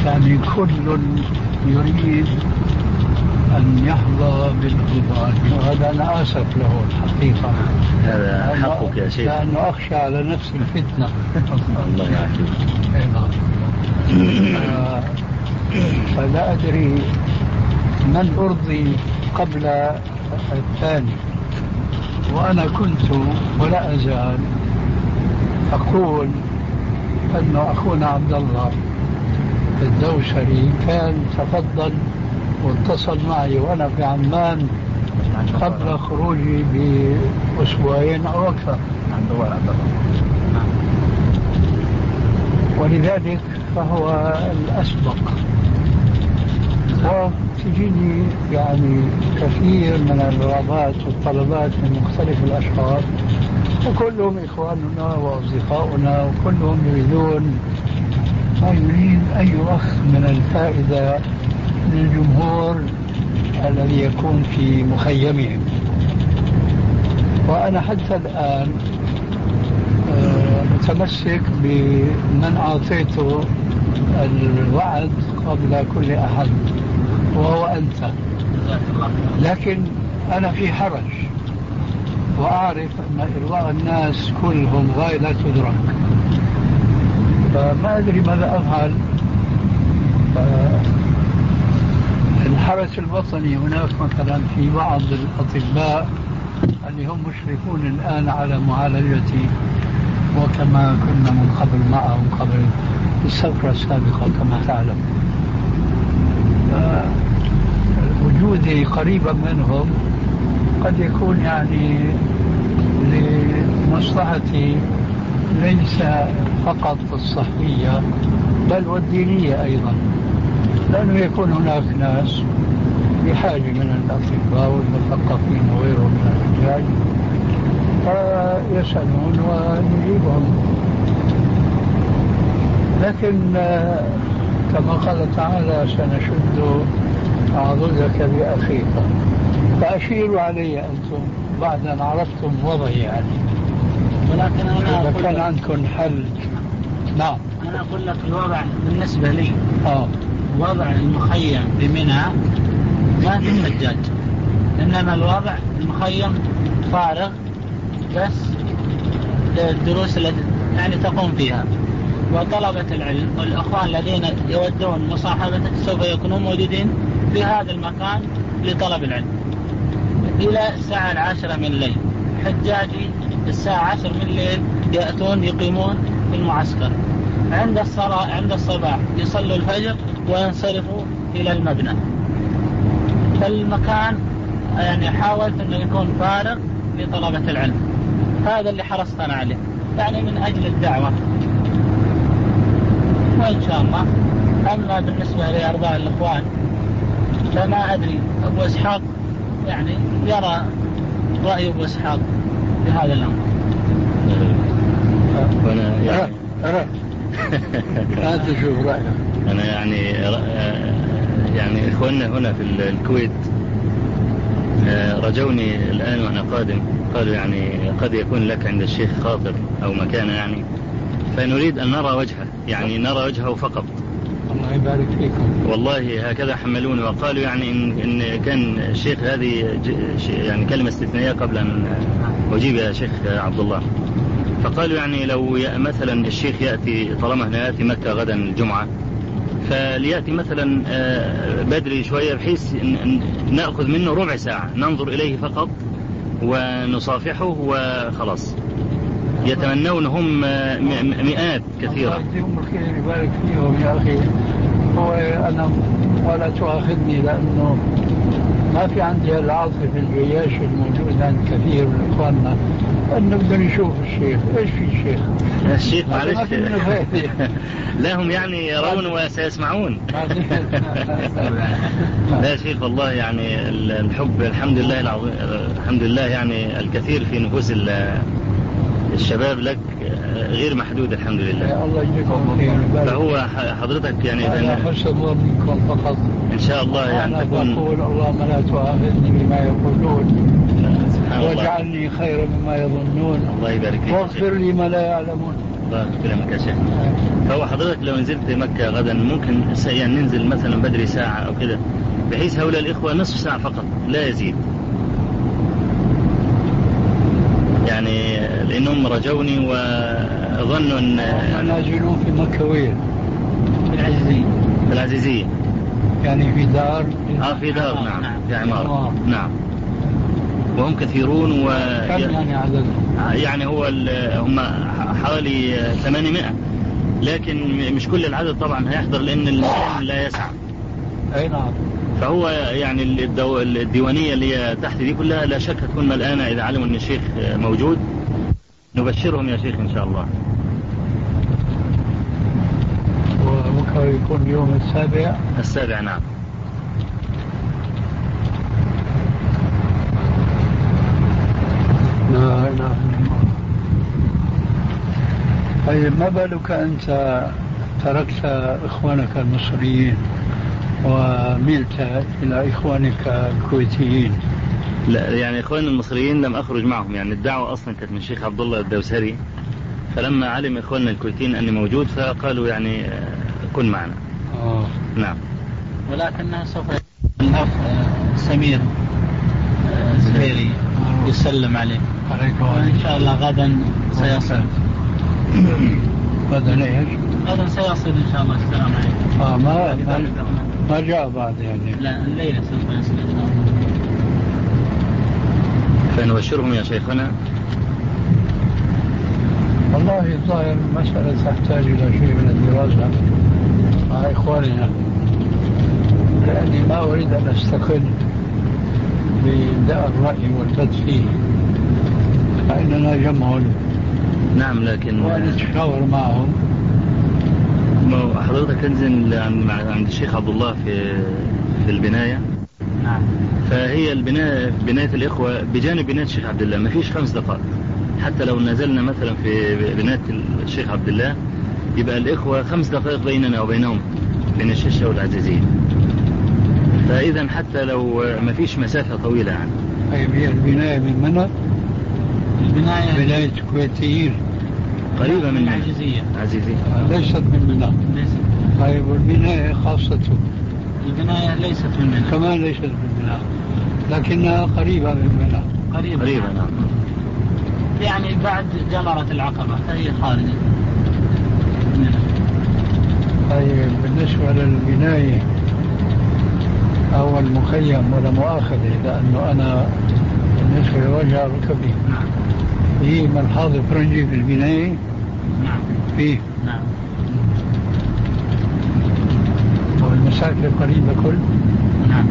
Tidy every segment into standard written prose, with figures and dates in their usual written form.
يعني كل يريد أن يحظى بالرضا، وهذا أنا آسف له الحقيقة. هذا حقك يا شيخ، لأنه أخشى على نفس الفتنة. الله يعافيك. فلا أدري من أرضي قبل الثاني. وأنا كنت ولا أزال أقول أن أخونا عبد الله الدوسري كان تفضل واتصل معي وأنا في عمان قبل خروجي بأسبوعين أو أكثر، ولذلك فهو الأسبق. وتجيني يعني كثير من الرغبات والطلبات من مختلف الأشخاص، وكلهم إخواننا وأصدقاؤنا، وكلهم يريدون ما يريد أي أخ من الفائدة من الجمهور الذي يكون في مخيمهم. وأنا حتى الآن متمسك بمن أعطيته الوعد قبل كل أحد، وهو أنت. لكن أنا في حرج، وأعرف أن إرضاء الناس كلهم غاية لا تدرك، فما أدري ماذا أفعل. الحرس الوطني هناك مثلا في بعض الأطباء اللي هم مشرفون الآن على معالجتي، وكما كنا من قبل معهم قبل السفرة السابقة كما تعلم. وجودي قريبا منهم قد يكون يعني لمصلحتي ليس فقط الصحية بل والدينية أيضا، لأنه يكون هناك ناس بحاجة من الأطباء والمثقفين وغيرهم من الرجال، فيسألون ونجيبهم. لكن كما قال تعالى سنشد عضدك بأخيك، فأشيروا علي أنتم بعد أن عرفتم وضعي يعني. ولكن أنا إذا كان عندكم حل. نعم، أنا أقول لك الوضع بالنسبة لي وضع المخيم بمنى ما في حجاج، إنما الوضع المخيم فارغ بس للدروس التي يعني تقوم فيها، وطلبة العلم والأخوان الذين يودون مصاحبتك سوف يكونون موجودين في هذا المكان لطلب العلم إلى الساعة 10 من الليل. حجاجي الساعة 10 من الليل يأتون يقيمون في المعسكر، عند الصلاة عند الصباح يصلوا الفجر وينصرفوا إلى المبنى. فالمكان يعني حاولت أنه يكون فارغ لطلبة العلم، هذا اللي حرصتنا عليه يعني من أجل الدعوة، وإن شاء الله. أما بالنسبة لأرضاء الإخوان فما أدري، أبو إسحاق يعني يرى رأي أبو إسحاق بهذا الأمر. وأنا لا تشوف رأيك. أنا يعني إخواننا هنا في الكويت رجوني الآن وأنا قادم، قالوا يعني قد يكون لك عند الشيخ خاطر أو مكانة يعني، فنريد أن نرى وجهه، يعني نرى وجهه فقط. الله يبارك فيكم. والله هكذا حملوني وقالوا يعني إن كان الشيخ هذه يعني كلمة استثنائية قبل أن أجيب يا شيخ عبد الله. فقالوا يعني لو مثلا الشيخ يأتي، طالما يأتي مكة غدا الجمعة، فليأتي مثلا بدري شوية بحيث نأخذ منه ربع ساعة ننظر إليه فقط ونصافحه وخلاص. يتمنون هم مئات كثيرة. الله يجزيهم الخير يبارك فيهم يا أخي. هو أنا ولا تؤاخذني لأنه ما في عندي العاطفة الجياش الموجود عند كثير من إخواننا أنه بدهم يشوف الشيخ. إيش في الشيخ؟ الشيخ معلش لا هم يعني يرون وسيسمعون. لا شيخ والله يعني الحب الحمد لله العظيم، الحمد لله يعني الكثير في نفوس الشباب لك غير محدود الحمد لله. الله يجزيكم خير. فهو حضرتك يعني أنا حسب منكم فقط إن شاء الله يعني أنا تكون. أقول اللهم لا تؤاخذني بما يقولون واجعلني خيرا مما يظنون. الله يبارك فيك. واغفر لي ما لا يعلمون. بارك الله فيك يا شيخ. فهو حضرتك لو نزلت مكة غدا ممكن يعني ننزل مثلا بدري ساعة أو كده، بحيث هؤلاء الإخوة نصف ساعة فقط لا يزيد، يعني لأنهم رجوني وظنوا أن نازلون في مكة وين؟ في العزيزية. في العزيزية يعني في دار؟ في دار نعم، في عمارة نعم، وهم كثيرون كم يعني عدد؟ يعني هم حوالي 800، لكن مش كل العدد طبعا هيحضر لأن المكان لا يسع. أي نعم. فهو يعني الديوانية اللي هي تحت دي كلها لا شك تكون ملآنة إذا علموا أن الشيخ موجود. نبشرهم يا شيخ إن شاء الله. وبكرة يكون يوم السابع نعم. نعم. طيب ما بالك أنت تركت إخوانك المصريين وملت إلى إخوانك الكويتيين؟ لا يعني إخواني المصريين لم أخرج معهم، يعني الدعوة أصلا كانت من الشيخ عبد الله الدوسري، فلما علم إخواننا الكويتيين أني موجود فقالوا يعني كن معنا. نعم. ولكنها سوف الأخ سمير زهيري يسلم عليه وإن شاء الله غدا سيصل. غدا ايش؟ غدا سيصل إن شاء الله. السلام عليكم. ما جاء بعد يعني؟ لا الليلة سوف يصل إن شاء الله. فنبشرهم يا شيخنا. والله الظاهر المسألة تحتاج إلى شيء من الدراسة مع إخواننا، لأني ما أريد أن أستقل بإبداء الرأي والبث فيه، فإننا جمع. نعم لكن ونتشاور معهم. حضرتك تنزل عند الشيخ عبد الله في البناية. نعم. فهي بناية الإخوة بجانب بناية الشيخ عبد الله ما فيش 5 دقائق، حتى لو نزلنا مثلا في بناية الشيخ عبد الله يبقى الإخوة 5 دقائق بيننا وبينهم بين الشيشة والعزيزية، فإذا حتى لو ما فيش مسافة طويلة يعني. طيب هي البناية من منى؟ بناية كويتيين قريبة من العزيزية. ليست من منى. طيب والبناية خاصته؟ البناية ليست من منى. كمان ليست من منى، لكنها قريبة من منى. قريبة نعم. يعني بعد جمرة العقبة فهي خارجة. طيب بالنسبة للبناية أو المخيم ولا مؤاخذة، لأنه أنا بالنسبة لوجه ركبي في ملحاظ فرنجي في البناية. نعم. فيه. نعم. والمساكن قريبة كل. نعم.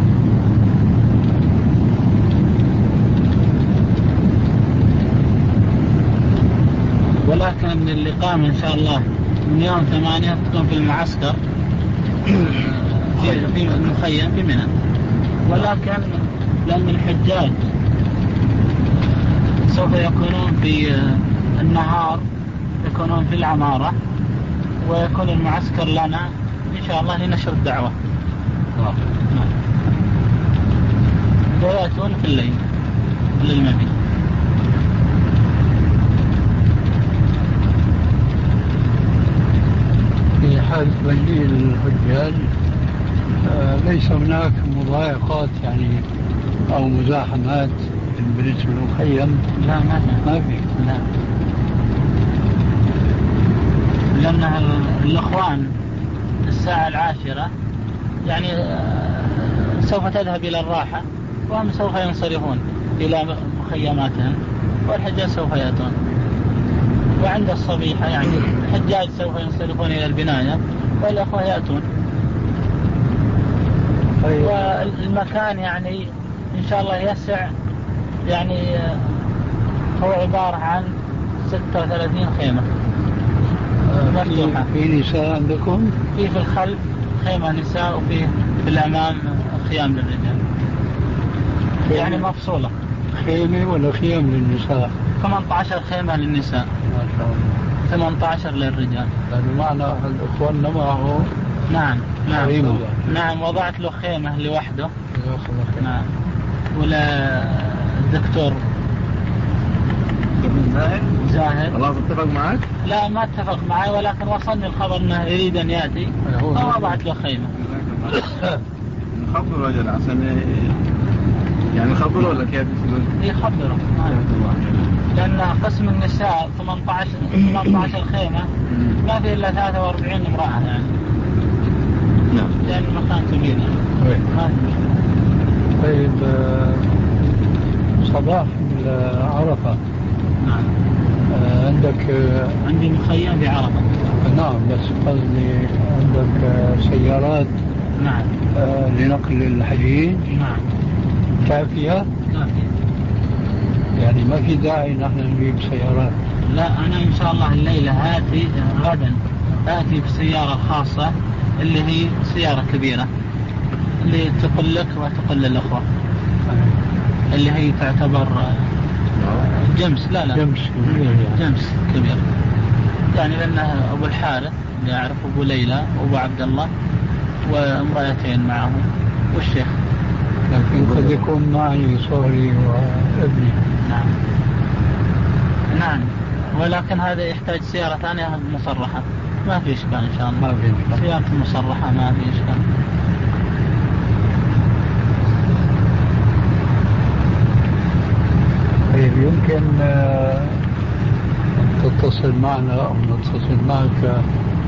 ولكن الإقامة إن شاء الله من يوم 8 تكون في المعسكر في المخيم في منى، ولكن لأن الحجاج سوف يكونون في النهار يكونون في العمارة، ويكون المعسكر لنا إن شاء الله لنشر الدعوة. ويأتون في الليل للمبيت. في حال تبليل الحجاج ليس هناك مضايقات يعني أو مزاحمات بالنسبة للمخيم؟ لا ما في. لا، لأن الأخوان الساعة 10 يعني سوف تذهب إلى الراحة، وهم سوف ينصرفون إلى مخيماتهم، والحجاج سوف يأتون. وعند الصبيحة يعني الحجاج سوف ينصرفون إلى البناية والأخوة يأتون. والمكان يعني إن شاء الله يسع، يعني هو عبارة عن 36 خيمة مفتوحة. في نساء عندكم؟ في الخلف خيمة نساء، وفي الأمام خيام للرجال، يعني مفصولة. خيمة ولا خيام للنساء؟ 18 خيمة للنساء، ما شاء الله، 18 للرجال. يعني معنى الأخوان معه. نعم نعم خيمة. نعم، وضعت له خيمة لوحده. نعم. ولا الدكتور زاهر. خلاص اتفق معك؟ لا ما اتفق معي، ولكن وصلني الخبر انه يريد ان ياتي فوضعت له خيمه. نخبر رجل عشان يعني نخبره ولا كيف يقول؟ يخبره لان قسم النساء 18 خيمه ما في الا 43 امراه يعني. نعم. لان المكان كبير يعني. طيب صباح عرفة. نعم. عندي مخيم بعرفة. نعم بس قصدي عندك سيارات. نعم. لنقل الحجيج. نعم. كافية. يعني ما في داعي نحن نجيب سيارات. لا أنا إن شاء الله الليلة غدا آتي بسيارة خاصة اللي هي سيارة كبيرة اللي تقل لك وتقل للأخوة اللي هي تعتبر جمس. لا جمس كبير يعني لأنها أبو الحارث اللي أعرف أبو ليلى وأبو عبد الله وامرأتين معهم والشيخ. لكن قد يكون معي صهري وابني. نعم ولكن هذا يحتاج سيارة ثانية مصرحة. ما في إشكال إن شاء الله. ما في إشكال. سيارة مصرحة ما في إشكال. طيب يمكن تتصل معنا أو نتصل معك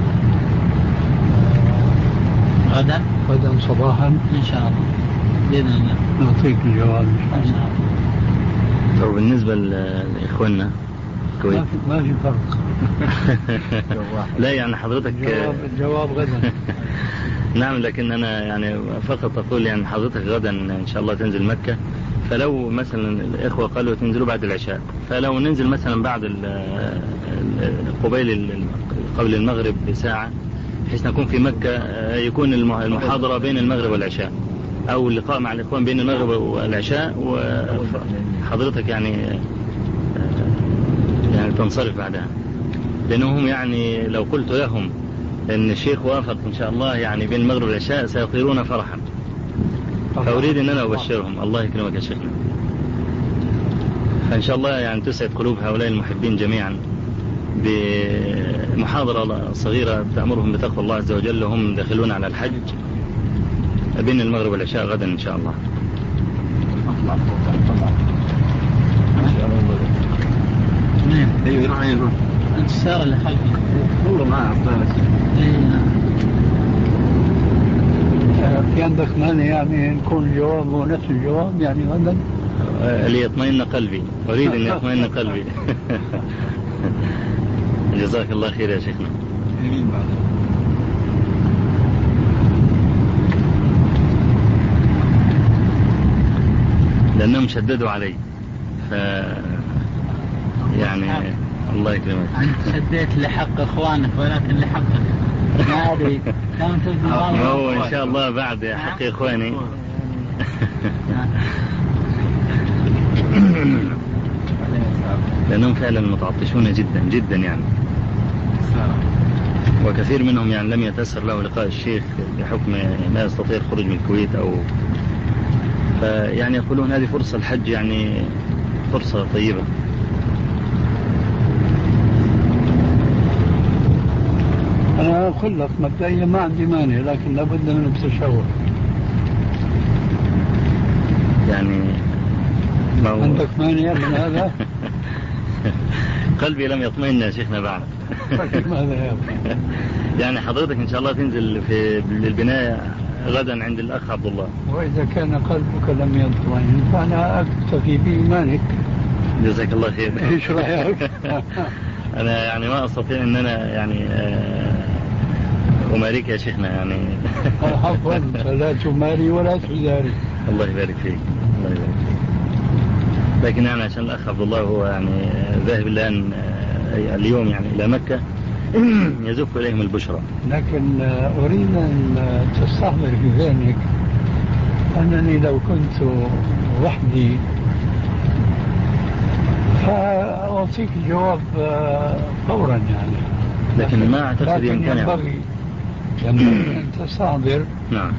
غدا صباحا إن شاء الله بإذن الله نعطيك الجواب إن شاء الله. طيب بالنسبة لإخواننا الكويت ما في فرق. لا يعني حضرتك الجواب غدا. نعم لكن أنا يعني فقط أقول يعني حضرتك غدا إن شاء الله تنزل مكة، فلو مثلا الإخوة قالوا تنزلوا بعد العشاء، فلو ننزل مثلا بعد قبل المغرب بساعة بحيث نكون في مكة، يكون المحاضرة بين المغرب والعشاء أو اللقاء مع الإخوان بين المغرب والعشاء، وحضرتك يعني تنصرف بعدها، لأنهم يعني لو قلت لهم أن الشيخ وافق إن شاء الله يعني بين المغرب والعشاء سيطيرون فرحا، فأريد أن أنا أبشرهم. الله يكرمك يا شيخنا. فإن شاء الله يعني تسعد قلوب هؤلاء المحبين جميعا بمحاضرة صغيرة تأمرهم بتقوى الله عز وجل وهم داخلون على الحج بين المغرب والعشاء غدا إن شاء الله. ايوه انت السيارة اللي خلفي والله ما في عندك مانع يعني نكون الجواب هو نفس الجواب يعني غدا؟ ليطمئن قلبي، أريد أن يطمئن قلبي. جزاك الله خير يا شيخنا. لأنهم شددوا علي يعني الله يكرمك. أنت شديت لحق إخوانك ولكن لحقك ما أدري. هو إن شاء الله بعد حق إخواني. لأنهم فعلا متعطشون جدا جدا يعني، وكثير منهم يعني لم يتأثر له لقاء الشيخ بحكم لا يستطيع الخروج من الكويت أو فيعني يقولون هذه فرصة الحج يعني فرصة طيبة. أنا أقول لك مبدئيا ما عندي مانع، لكن لابد من التشاور. يعني عندك مانع من هذا؟ قلبي لم يطمئن يا شيخنا بعد. ماذا يعني حضرتك إن شاء الله تنزل في البناية غدا عند الأخ عبد الله. وإذا كان قلبك لم يطمئن فأنا أكتفي بإيمانك. جزاك الله خير. إيش رأيك؟ أنا يعني ما أستطيع أن أنا يعني أماريك يا شيخنا يعني. عفوا فلا تماري ولا تزاري. الله يبارك فيك. الله يبارك فيك. لكن يعني عشان الأخ عبد الله هو يعني ذاهب الآن اليوم يعني إلى مكة يزف إليهم البشرى. لكن أريد أن تستحضر في ذهنك أنني لو كنت وحدي فأعطيك الجواب فورا يعني، لكن ما أعتقد يمكن ينبغي أن تستحضر نعم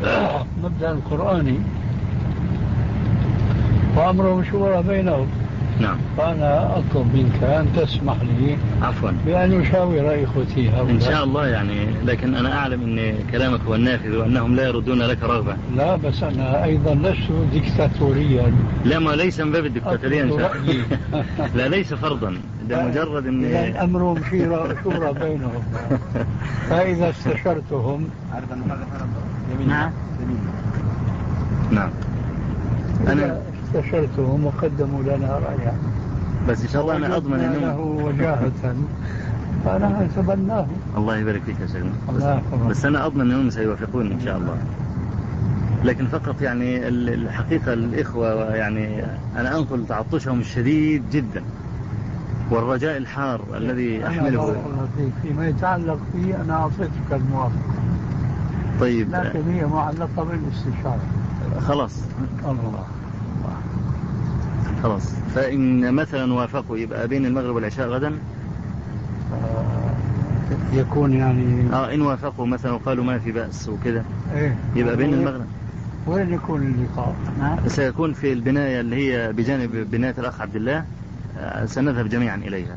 مبدأ القرآني وأمرهم شورى بينهم. نعم. فأنا أطلب منك أن تسمح لي عفوا بأن أشاور إخوتي هؤلاء إن شاء الله يعني، لكن أنا أعلم أن كلامك هو النافذ وأنهم لا يردون لك رغبة. لا بس أنا أيضا لست ديكتاتوريا. لا، ما ليس من باب الدكتاتورية إن شاء الله. لا ليس فرضا، ده مجرد أن أمرهم شورى بينهم. فإذا استشرتهم نعم نعم أنا استشرتهم وقدموا لنا رأيا، بس إن شاء الله أنا أضمن له أنهم وجاهة فأنا أتبناه. الله يبارك فيك يا شيخنا. الله بس أنا أضمن أنهم سيوافقون إن شاء الله. لكن فقط يعني الحقيقة الإخوة يعني أنا أنقل تعطشهم الشديد جدا والرجاء الحار الذي أحمله. فيما يتعلق فيه أنا أعطيتك الموافقة. طيب لكن هي معلقة بالاستشارة. خلاص الله. خلاص، فإن مثلا وافقوا يبقى بين المغرب والعشاء غدا. يكون يعني إن وافقوا مثلا وقالوا ما في بأس وكده إيه؟ يبقى بين المغرب. وين يكون اللقاء؟ سيكون في البناية اللي هي بجانب بناية الأخ عبد الله. سنذهب جميعا إليها.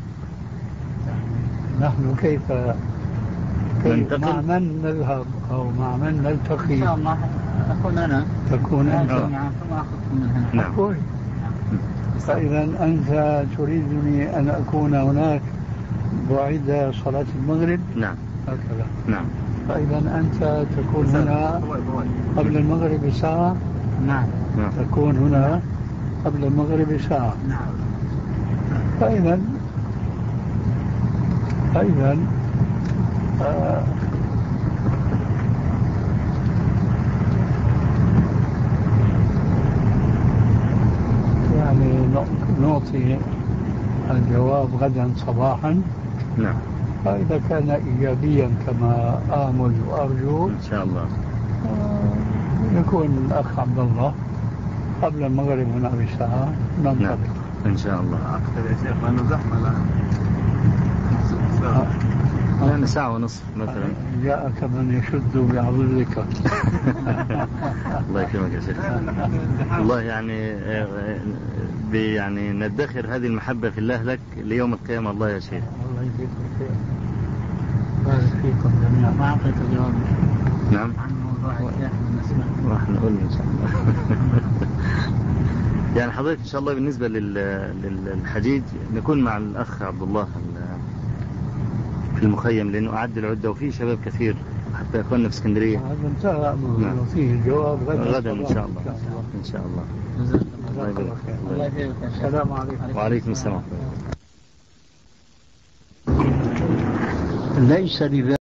نحن كيف ننتقل؟ مع من نذهب أو مع من نلتقي؟ إن شاء الله أكون أنا. تكون أنت معكم وأخذكم من هنا. نعم. أقول. فإذا أنت تريدني أن أكون هناك بعد صلاة المغرب؟ نعم. هكذا. نعم. فإذا أنت تكون هنا قبل المغرب ساعة؟ نعم. تكون هنا قبل المغرب ساعة. نعم. فإذا يعني نعطي الجواب غدا صباحا. نعم. فإذا كان إيجابيا كما آمل وأرجو إن شاء الله يكون الأخ عبد الله قبل المغرب هنا بساعة نعم. ننطلق. إن شاء الله. أكثر يا شيخ لأنه زحمة الآن. يعني ساعة ونصف مثلا. جاءك من يشد بعضدك. الله يكرمك يا شيخ. الله يعني ندخر هذه المحبة في الله لك ليوم القيامة. الله يا شيخ. الله يجزيك الخير. بارك فيكم جميعا. ما أعطيت الجواب نعم. عن موضوع الشيخ بالنسبة. راح نقول إن شاء الله. يعني حضرتك إن شاء الله بالنسبة للحجيج نكون مع الأخ عبد الله في المخيم، لأنه أعد العدة وفيه شباب كثير حتى أخواننا في اسكندرية. هذا انتهى وفيه الجواب غدا إن شاء الله. إن شاء الله. الله يبارك فيك. الله يخليك. السلام عليكم. وعليكم السلام. ليس لذلك